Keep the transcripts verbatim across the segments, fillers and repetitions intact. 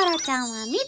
タラちゃんは見た。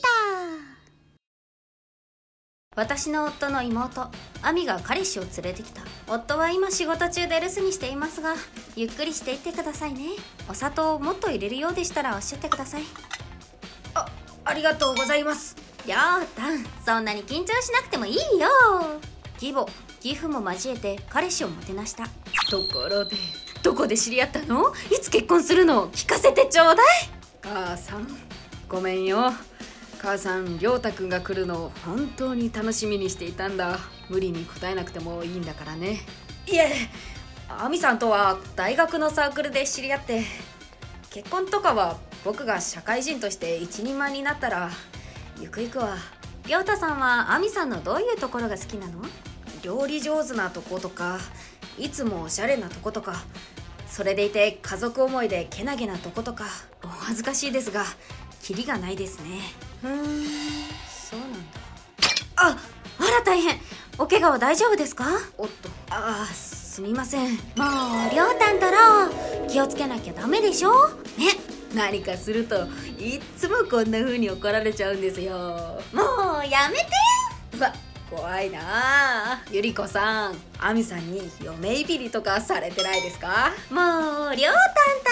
私の夫の妹、亜美が彼氏を連れてきた。夫は今仕事中で留守にしていますが、ゆっくりしていってくださいね。お砂糖をもっと入れるようでしたらおっしゃってください。あ、ありがとうございます。りょうたん、そんなに緊張しなくてもいいよ。義母、義父も交えて彼氏をもてなした。ところで、どこで知り合ったの？いつ結婚するの？聞かせてちょうだい。 母さん、ごめんよ。母さん、りょうたくんが来るのを本当に楽しみにしていたんだ。無理に答えなくてもいいんだからね。 いえ、亜美さんとは大学のサークルで知り合って、結婚とかは僕が社会人として一人前になったらゆくゆくは。りょうたさんは亜美さんのどういうところが好きなの？料理上手なとことか、いつもおしゃれなとことか、それでいて家族思いでけなげなとことか。お恥ずかしいですがキリがないですね。ふーん、そうなんだ。あ、あら大変。お怪我は大丈夫ですか？おっと、ああ、すみません。もうりょうたんたら気をつけなきゃダメでしょね。何かするといっつもこんな風に怒られちゃうんですよ。もうやめて。うわ、怖いなあ。ゆりこさん、亜美さんに嫁いびりとかされてないですか？もうりょうたんたら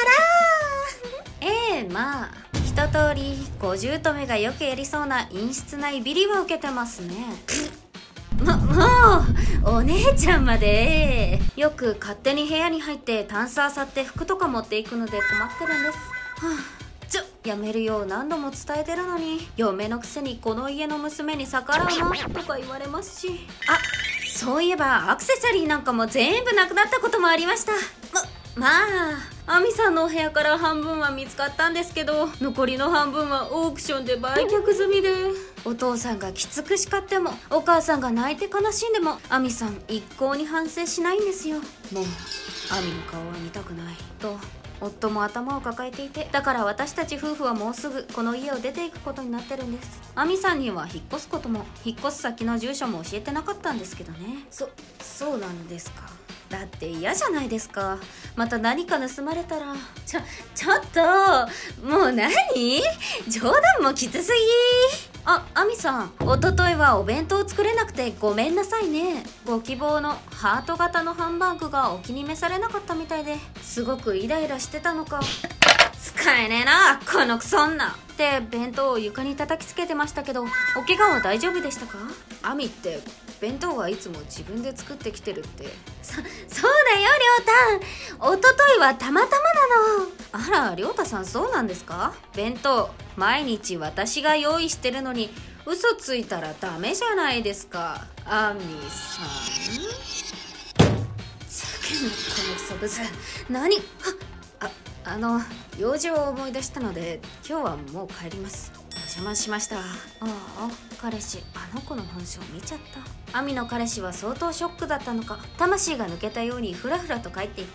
ええ、まあ一通り五十とめがよくやりそうな陰湿ないびりは受けてますね。も、もうお姉ちゃんまで。よく勝手に部屋に入ってタンスあさって服とか持っていくので困ってるんです。はあ、ちょ、やめるよう何度も伝えてるのに、嫁のくせにこの家の娘に逆らうのとか言われますし。あ、そういえばアクセサリーなんかも全部なくなったこともありました。ま、まあ、亜美さんのお部屋から半分は見つかったんですけど、残りの半分はオークションで売却済みで。お父さんがきつく叱っても、お母さんが泣いて悲しんでも、亜美さん一向に反省しないんですよ。もう亜美の顔は見たくないと夫も頭を抱えていて、だから私たち夫婦はもうすぐこの家を出ていくことになってるんです。亜美さんには引っ越すことも引っ越す先の住所も教えてなかったんですけどね。そ、そうなんですか。だって嫌じゃないですか。また何か盗まれたら。ちょ、ちょっともう何？冗談もきつすぎ。あ、亜美さん、おとといはお弁当作れなくてごめんなさいね。ご希望のハート型のハンバーグがお気に召されなかったみたいで、すごくイライラしてたのか。使えねえなこのクソ女って弁当を床に叩きつけてましたけど、お怪我は大丈夫でしたか？亜美って弁当はいつも自分で作ってきてるって。そ、そうだよりょうたん、おとといはたまたまなの。あら、りょうたさんそうなんですか？弁当毎日私が用意してるのに嘘ついたらダメじゃないですか、亜美さん。叫んこのクソブス。何？あ、あの用事を思い出したので今日はもう帰ります。お邪魔しました。ああ、彼氏あの子の本性見ちゃった。亜美の彼氏は相当ショックだったのか、魂が抜けたようにフラフラと帰っていった。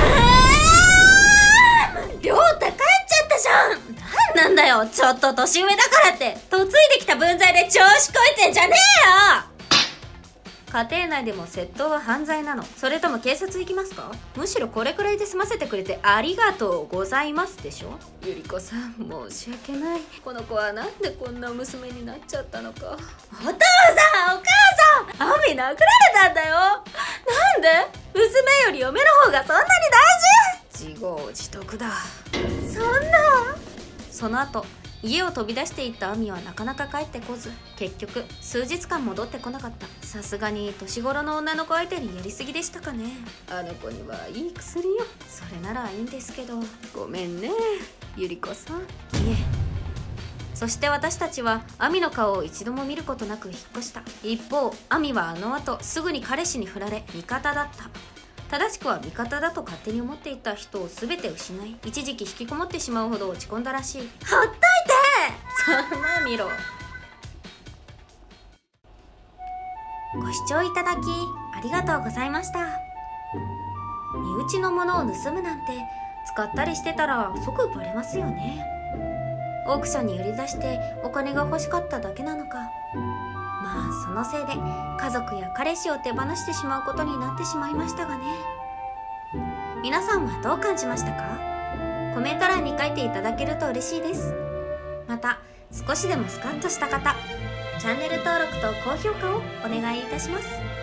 りょうた帰っちゃったじゃん。なんなんだよ、ちょっと年上だからって嫁いできた分際で調子こいてんじゃねえよ。家庭内でも窃盗は犯罪なの？それとも警察行きますか？むしろこれくらいで済ませてくれてありがとうございますでしょ。ゆりこさん、申し訳ない。この子はなんでこんな娘になっちゃったのか。お父さん、お母さん、亜美殴られたんだよ。なんで？娘より嫁の方がそんなに大事？自業自得だ。そんな。その後家を飛び出していった亜美はなかなか帰ってこず、結局数日間戻ってこなかった。さすがに年頃の女の子相手にやりすぎでしたかね。あの子にはいい薬よ。それならいいんですけど。ごめんねゆりこさん。いえ。そして私たちは亜美の顔を一度も見ることなく引っ越した。一方亜美はあの後すぐに彼氏に振られ味方だった。正しくは味方だと勝手に思っていた人を全て失い、一時期引きこもってしまうほど落ち込んだらしい。ほっといて。そんな見ろ。ご視聴いただきありがとうございました。身内のものを盗むなんて使ったりしてたら即バレますよね。オークションに売り出してお金が欲しかっただけなのか。まあそのせいで家族や彼氏を手放してしまうことになってしまいましたがね。皆さんはどう感じましたか？コメント欄に書いていただけると嬉しいです。また少しでもスカッとした方、チャンネル登録と高評価をお願いいたします。